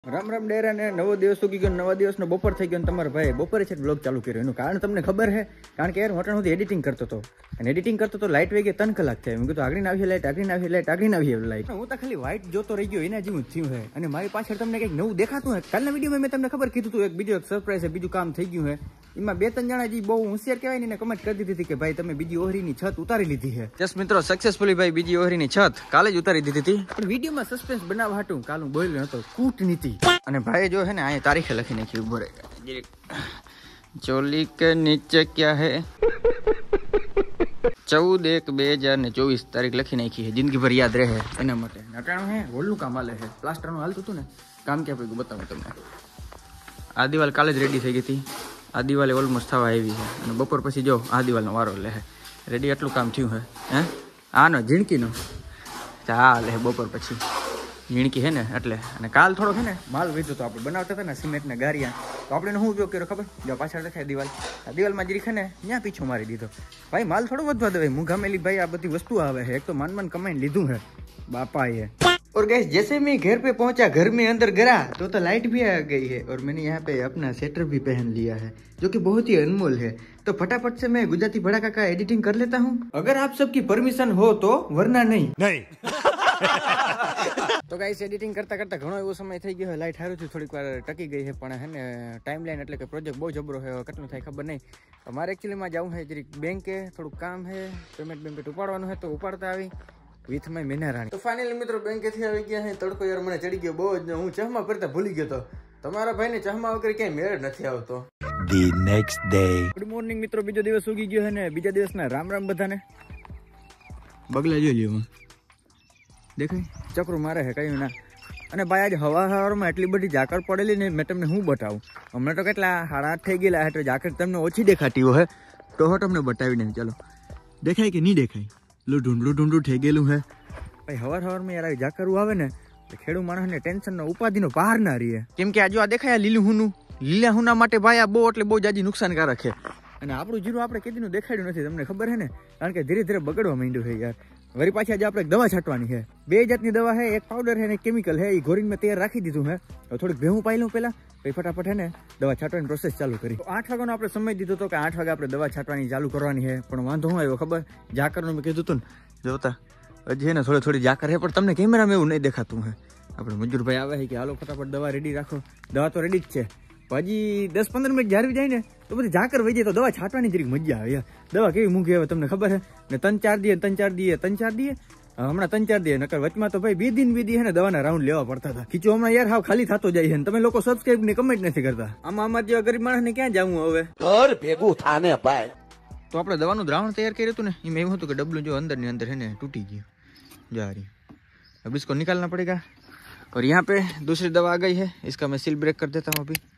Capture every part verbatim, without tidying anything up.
રામ રામ ડેરા ને નવો દિવસ ઉગી ગયો, નવા દિવસનો બપોર થઈ ગયો. તમારા ભાઈ બપોરે છે બ્લોગ ચાલુ કર્યો. એનું કારણ તમને ખબર છે? કારણ કે યાર હોટલ સુધી એડિટિંગ કરતો હતો અને એડિટિંગ કરતો તો લાઇટ વહી ગઈ ત્રણ કલાક થયા. મેં કીધું આગળ આવી લાઇટ, આગળ આવી લાઇટ, આગળ આવી લાઇટ. હું તો ખાલી વ્હાઇટ જોતો રહી ગયો, એના જેવું થયું છે. અને મારી પાછળ તમને કંઈક નવું દેખાતું હોય. કાલના વિડીયોમાં મેં તમને ખબર કીધું હતું એક બીજો એક સરપ્રાઈઝ છે, બીજું કામ થઈ ગયું છે. એમાં બે ત્રણ જણા જે બહુ હોશિયાર કહેવાય ને કમેન્ટ કરી દીધી હતી કે ભાઈ તમે બીજી ઓહરીની છત ઉતારી લીધી છે. જસ મિત્રો સક્સેસફુલી ભાઈ બીજી ઓહરીની છત કાલે જ ઉતારી દીધી હતી. પણ વિડીયોમાં સસ્પેન્સ બનાવવા હાટું કાલ હું બોલ્યો હતો કૂટનીતિ. અને ભાઈ જો है ना અહીંયા તારીખે લખી નાખી ઉભો રહે. ચોલી કે નીચે ક્યાં હે ચૌદ એક બે હજાર ને ચોવીસ તારીખ લખી નાખી છે. જિંદગી ભર યાદ રહે એના માટે. નટાણું હે હોલનું કામ હાલે છે, પ્લાસ્ટરનું હાલતું હતું ને કામ ક્યાં પડ્યું બતાવું તમને. આ દિવાલ કાલે જ રેડી થઈ ગઈ હતી. આ દિવાલે ઓલમોસ્ટ થવા આવી છે અને બપોર પછી જો આ દિવાલનો વારો લે રેડી. આટલું કામ થયું હે હે આનો ઝીણકીનો હા લે બપોર પછી ઝીણકી હે ને એટલે. અને કાલ થોડોક હે ને માલ વેચો તો આપણે બનાવતા હતા ને સિમેન્ટ ને ગારિયા, તો આપણે શું ઉપયોગ કર્યો ખબર? જો પાછળ દેખાય દિવાલ, આ દિવાલમાં જરીક હે ને ત્યાં પીછો મારી દીધો. ભાઈ માલ થોડો વધવા દેવાય. મુંઘામેલી ભાઈ આ બધી વસ્તુ આવે છે. એક તો માન માન કમાઈને લીધું है बापा ये. और गैस जैसे मैं घर पे पहुंचा, घर में अंदर गया तो तो लाइट भी आ गई है और मैंने यहाँ पे अपना स्वेटर भी पहन लिया है जो कि बहुत ही अनमोल है. तो फटाफट से मैं गुजराती भड़ाका का एडिटिंग कर लेता हूँ अगर आप सबकी परमिशन हो तो, वरना नहीं नहीं. તો ગાઈસ એડિટિંગ કરતા કરતા ઘણો એવો સમય થઈ ગયો. લાઈટ હારું થયું, થોડીક વાર ટકી ગઈ છે. પણ હે ને ટાઈમ લાઈન એટલે કે પ્રોજેક્ટ બહુ જબરો છે. કેટલું થાય ખબર નહીં. મારે એકચ્યુઅલીમાં જવું છે જરીક બેંકે, થોડુંક કામ છે, પેમેન્ટ બેમેન્ટ ઉપાડવાનું છે તો ઉપાડતા આવી વિથ માય મેના રાણી. તો ફાઇનલી મિત્રો બેંકેથી આવી ગયા છે. તડકો યાર મને ચડી ગયો બહુ જ. હું ચશ્મા પહેરતા ભૂલી ગયો તો. તમારા ભાઈને ચશ્મા વગર ક્યાંય મેળ નથી આવતો. The next day. Good morning મિત્રો, બીજો દિવસ ઉગી ગયો છે ને બીજા દિવસના રામ રામ બધાને. બગલા જોઈ લ્યો દેખાય ચક્રું મારે છે કયું ના. અને ભાઈ આજે હવા હવારમાં એટલી બધી ઝાકળ પડેલી ને મેં તમને શું બતાવું. હમણાં તો કેટલા સાડા આઠ થઈ ગયેલા એટલે ઝાકળ તમને ઓછી દેખાતી હોય તો હો તમને બતાવી નહીં. ચાલો દેખાય કે નહીં દેખાય? લો ઢૂંઢું ઢૂંઢું થઈ ગયેલું હે ભાઈ. હવાર હવારમાં યાર આવી ઝાકરું આવે ને ખેડૂત માણસને ટેન્શનનો ઉપાધિનો બહાર ના રહીએ. કેમ કે આ જો આ દેખાય લીલું હુનું, લીલા હુના માટે ભાઈ આ બહુ એટલે બહુ જાજી નુકસાનકારક છે. અને આપણું જીરું આપણે કીધું દેખાડ્યું નથી તમને ખબર છે ને, કારણ કે ધીરે ધીરે બગડવા માંડ્યું છે યાર. વળી પાછી આજે આપણે દવા છાંટવાની છે. બે જાતની દવા છે, એક પાવડર છે ને કેમિકલ છે. એ ઘોરીને મેં તૈયાર રાખી દીધું છે. થોડીક ભેહું પાઈ લઉં પહેલા, પછી ફટાફટ છે ને દવા છાંટવાની પ્રોસેસ ચાલુ કરી. આઠ વાગ્યાનો આપણે સમય દીધો હતો કે આઠ વાગે આપણે દવા છાંટવાની ચાલુ કરવાની છે. પણ વાંધો શું આવ્યો ખબર? ઝાકરનું મેં કીધું હતું ને જોતા હજી છે ને થોડી થોડી ઝાકર છે પણ તમને કેમેરામાં એવું નહીં દેખાતું છે. આપણે મજૂરભાઈ આવે છે કે હાલો ફટાફટ દવા રેડી રાખો. દવા તો રેડી જ છે. હજી દસ પંદર મિનિટ જાળવી જાય ને તો બધી ઝાકર વહી જાય તો દવા છાંટવાની જરીક મજા આવે. દવા કેવી મૂકી આવે તમને ખબર છે ને? ત્રણ ચાર દીએ ત્રણ ચાર દીએ ત્રણ ચાર દીએ હમણાં ત્રણ ચાર દીએ નકર વચમાં તો ભાઈ બે દિન બે દી છે ને દવાના રાઉન્ડ લેવા પડતા હતા. ખીચો હમણાં યાર હાવ ખાલી થતો જાય છે ને તમે લોકો સબસ્ક્રાઇબ ને કમેન્ટ નથી કરતા. આમાં અમારા જેવા ગરીબ માણસને ક્યાં જવું હવે? ઘર ભેગું થાને ભાઈ. તો આપણે દવાનું દ્રાવણ તૈયાર કર્યું હતું ને એમાં એવું હતું કે ડબલું જો અંદર ની અંદર છે ને તૂટી ગયું. जा रही अब इसको निकालना पड़ेगा. और यहाँ पे दूसरी दवा आ गई है, इसका मैं सील ब्रेक कर देता हूँ अभी.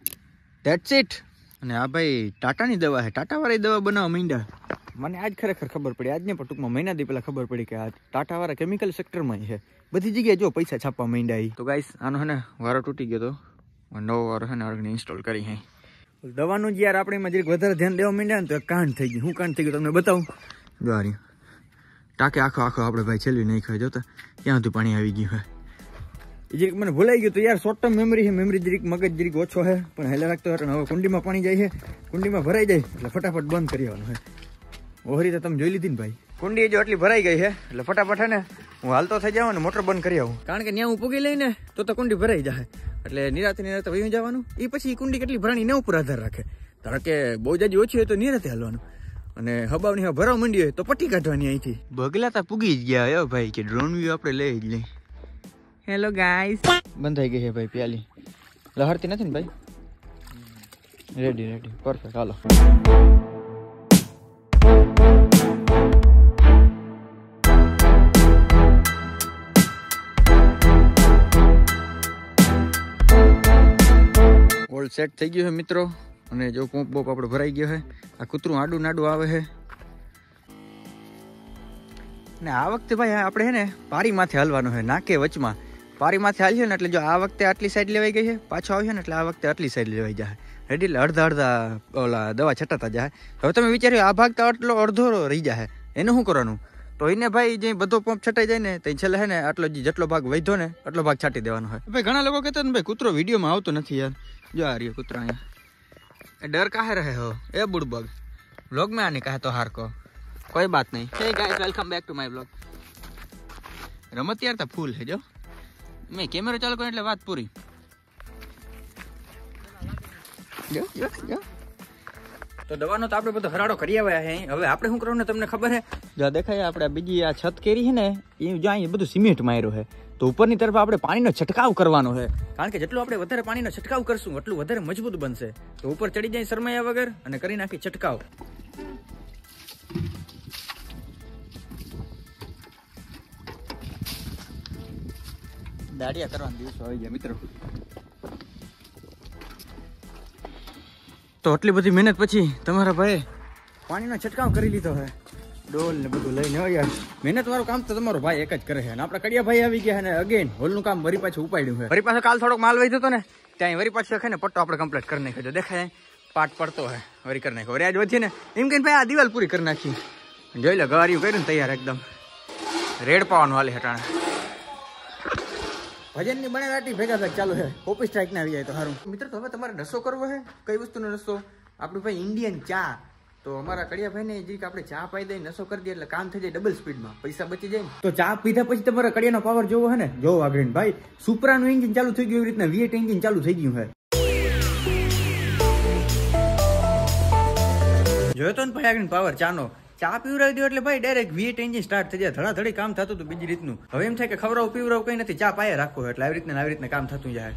That's it. અને આ ભાઈ ટાટાની દવા છે. ટાટા વાળી દવા બનાવવા માંડ્યા. મને આજ ખરેખર ખબર પડી. આજને પણ ટૂંકમાં મહિના દી પહેલા ખબર પડી કે આ ટાટા વાળા કેમિકલ સેક્ટરમાં છે. બધી જગ્યાએ જો પૈસા છાપવા માંડ્યા. તો ગાઈસ આનો છે ને વારો તૂટી ગયો તો નવો વારો છે ને આગળ ઇન્સ્ટોલ કરી છે. દવાનું જ યાર આપણે એમાં જરીક વધારે ધ્યાન દેવા માંડ્યા ને તો કાંડ થઈ ગયું. શું કાંડ થઈ ગયું તમને બતાવું. જો આ ટાંકે આખો આખો આપણે ભાઈ છેલ્વી નહીં ખાય. જોતા ક્યાં સુધી પાણી આવી ગયું હોય. જરીક મને ભૂલાઈ ગયું તો યાર શોર્ટ ટર્મ મેમરી છે. મેમરી જરીક મગજ જરીક ઓછો છે પણ હેલા રાખતો હોય. હવે કુંડીમાં પાણી જાય છે, કુંડીમાં ભરાઈ જાય એટલે ફટાફટ બંધ કરી આવવાનું છે. ઓહરી તો તમે જોઈ લીધી ને ભાઈ. કુંડી જો એટલી ભરાઈ ગઈ છે એટલે ફટાફટ છે ને હું હાલતો થઈ જાઉં અને મોટર બંધ કરી આવું. કારણ કે ત્યાં હું પૂગી લઈને તો તો કુંડી ભરાઈ જાય એટલે નિરાતે નિરાતે વહી જવાનું. એ પછી કુંડી કેટલી ભરાણી એના ઉપર આધાર રાખે. ધારો કે બહુ જાજી ઓછી હોય તો નિરાતે હાલવાનું અને હબાવની હા ભરાવ માંડી હોય તો પટ્ટી કાઢવાની અહીંથી. બગલા તા પૂગી જ ગયા હો ભાઈ કે ડ્રોન વ્યૂ આપણે લઈ જ લઈ. Hello guys. બંધ થઈ ગઈ છે ભાઈ પ્યાલી. લહરતી નથી ને ભાઈ? રેડી રેડી પરફેક્ટ હાલો. ઓલ સેટ થઈ ગયું છે મિત્રો. અને જો પોંપ બોપ આપણે ભરાઈ ગયો છે. આ કૂતરું આડું નાડું આવે છે. ને આ વખતે ભાઈ આપણે છે ને પારી માથે હલવાનું છે, નાકે વચમાં. પારી માથે હાલ્યો ને એટલે જો આ વખતે આટલી સાઈડ લેવાઈ ગઈ છે, પાછો આવ્યો ને એટલે આ વખતે આટલી સાઈડ લેવાઈ જાય રેડી. એટલે અડધા અડધા ઓલા દવા છટાતા જાય. હવે તમે વિચાર્યું આ ભાગ તો આટલો અડધો રહી જાય એનું શું કરવાનું? તો એને ભાઈ જે બધો પંપ છટાઈ જાય ને તો છેલ્લે હે ને આટલો જેટલો ભાગ વધ્યો ને એટલો ભાગ છાંટી દેવાનો હોય. ભાઈ ઘણા લોકો કહેતા ને ભાઈ કૂતરો વિડીયોમાં આવતો નથી યાર. જો આ રહ્યો કૂતરો અહીંયા. ડર કાહે રહે હો એ બુડબગ. વ્લોગ में आने का है तो हार को कोई बात नहीं. Hey guys welcome back to my vlog. रमत यार ता फूल है जो मैं कैमरा चालू करूं એટલે વાત પૂરી. જો જો જો તો દવાનો તો આપણે બધો હરાડો કરી આવ્યા છે. હવે આપણે શું કરવાનું તમને ખબર છે? જો દેખાય આપણે બીજી આ છત કેરી છે ને એ જો અહીં બધું સિમેન્ટ માર્યું છે તો ઉપરની તરફ આપણે પાણીનો છંટકાવ કરવાનો છે. કારણ કે જેટલું આપણે વધારે પાણીનો છંટકાવ કરશું એટલું વધારે મજબૂત બનશે. તો ઉપર ચડી જાય શરમાયા વગર અને કરી નાખી છંટકાવ. દાડિયા કરવાના દિવસો આવી ગયા મિત્રો. તો આટલી બધી મહેનત પછી તમારા ભાઈ પાણીનો છંટકાવ કરી લીધો છે. ડોલ ને બધું લઈને યાર મહેનત વાળું કામ તો તમારો ભાઈ એક જ કરે છે. અને આપણા કડિયા ભાઈ આવી ગયા અને અગેન હોલનું કામ વરી પાછું ઉપાડ્યું છે. વરી પાછો કાલ થોડોક માલ વહી હતો ને ત્યાં વરી પાછો છે ને પટ્ટો આપણે કમ્પ્લીટ કરી નાખ્યો. દેખાય પાટ પડતો હોય વરી કરી નાખ્યો. વરી આજ વધીએ ને એમ કહીને ભાઈ આ દિવાલ પૂરી કરી નાખી. જોઈ લે ગવારિયું કર્યું ને તૈયાર એકદમ રેડ પાવાનું હાલે હટાણે. ભજનની બનાવાટી ભેગા ભેગ ચાલુ છે. કોપી સ્ટ્રાઇક ના આવી જાય તો સારું. મિત્રો તો હવે તમારે નશો કરવો છે. કઈ વસ્તુનો નશો? આપણું ભાઈ ઇન્ડિયન ચા. તો અમારા કડિયા ભાઈ ને જીરીક આપણે ચા પાઈ દઈએ નશો કરી દઈએ એટલે કામ થઈ જાય ડબલ સ્પીડમાં, પૈસા બચી જાય. તો ચા પીધા પછી તમારા કડિયાનો પાવર જોવો છે ને, જોવો આગળ ભાઈ સુપરાનું એન્જિન ચાલુ થઈ ગયું એવી રીતના વી એટ એન્જિન ચાલુ થઈ ગયું છે. જોયો તો ને ભાઈ આગળ પાવર ચાનો. ચા પીવરાવી દો એટલે ભાઈ direct V eight engine start થઈ જાય. ધડાધડી કામ થતું હતું બીજી રીતનું. હવે એમ થાય કે ખવડાવું પીવરાવું કઈ નથી, ચા પાયે રાખો એટલે આવી રીતના આવી રીતના કામ થતું જાય.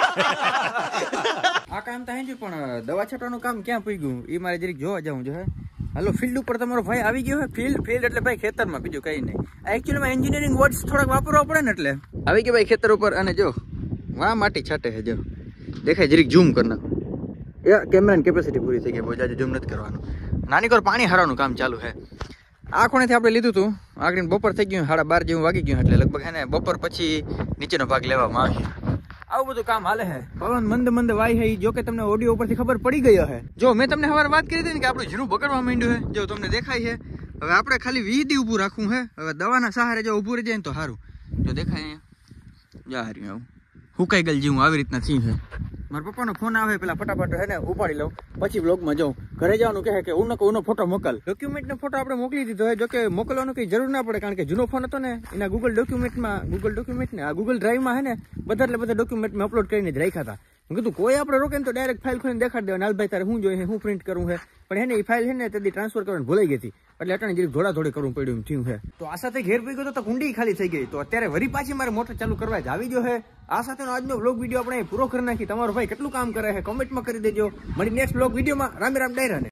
આ કામ થાય છે પણ દવા છાંટવાનું કામ ક્યાં પી ગયું એ મારે જરીક જોવા જવું છે. હાલો ફિલ્ડ ઉપર તમારો ભાઈ આવી ગયો હોય. ફિલ્ડ ફિલ્ડ એટલે ભાઈ ખેતરમાં, બીજું કઈ નહીં. એકચ્યુઅલીમાં એન્જિનિયરિંગ વર્ડ્સ થોડાક વાપરવા પડે ને એટલે આવી ગયો ભાઈ ખેતર ઉપર. અને જો વાહ માટી છાંટે છે, જો દેખાય જરીક ઝૂમ કરી નાખો. એ કેમેરાની કેપેસિટી પૂરી થઈ ગઈ, બહુ જાજુ ઝૂમ નથી કરવાનું. નાની કોર પાણી હારવાનું કામ ચાલુ છે. આ ખૂણેથી આપણે લીધું હતું, આગળ બપોર થઈ ગયું, સાડા બાર જેવું વાગી ગયું એટલે લગભગ હે ને બપોર પછી નીચેનો ભાગ લેવામાં આવ્યો. આવું બધું કામ હાલે છે. પવન મંદ મંદ વાય છે. જો કે તમને ઓડિયો ઉપરથી ખબર પડી ગયો છે. જો મેં તમને સવારે વાત કરી હતી ને કે આપણું જીરું બગડવા માંડ્યું છે, જો તમને દેખાય છે. હવે આપણે ખાલી વીસ દી ઊભું રાખવું છે. હવે દવાના સહારે જો ઊભું રહી જાય ને તો સારું. જો દેખાય અહીંયા જા હાર્યું આવું હુકાઈ ગયેલ જીવું આવી રીતના થયું છે. મારા પપ્પાનો ફોન આવે પેલા ફટાફટ હે ને ઉપાડી લઉં, પછી બ્લોગમાં જાઉં. ઘરે જવાનું કહે કે ઉનો ઉનો ફોટો મોકલ. ડોક્યુમેન્ટનો ફોટો આપણે મોકલી દીધો હોય. જો કે મોકલવાનું કંઈ જરૂર ના પડે કારણ કે જૂનો ફોન હતો ને એના ગૂગલ ડોક્યુમેન્ટમાં ગૂગલ ડોક્યુમેન્ટ ને આ ગૂગલ ડ્રાઈવમાં હે ને બધા એટલે બધા ડોક્યુમેન્ટમાં અપલોડ કરીને જ રાખ્યા હતા. મેં કીધું કોઈ આપણે રોકે ને તો ડાયરેક્ટ ફાઇલ ખોલીને દેખાડી દેવા. નાલભાઈ તારે શું જોઈએ, હું પ્રિન્ટ કરવું છે. પણ હે ને એ ફાઇલ છે ને તેથી ટ્રાન્સફર કરવાની ભૂલાઈ ગઈ હતી એટલે અટાણે જરીક ધોળાધોડી કરવું પડ્યું થયું છે. તો આ સાથે ઘેર પી ગયો તો કુંડી ખાલી થઈ ગઈ. તો અત્યારે વરી પાછી મારે મોટર ચાલુ કરવા જ આવી ગયો છે. આ સાથેનો આજનો વ્લોગ વિડીયો આપણે પૂરો કરી નાખી. તમારો ભાઈ કેટલું કામ કરે છે કોમેન્ટમાં કરી દેજો. મળી નેક્સ્ટ વ્લોગ વિડીયોમાં. રામ રામ ડાયરાને.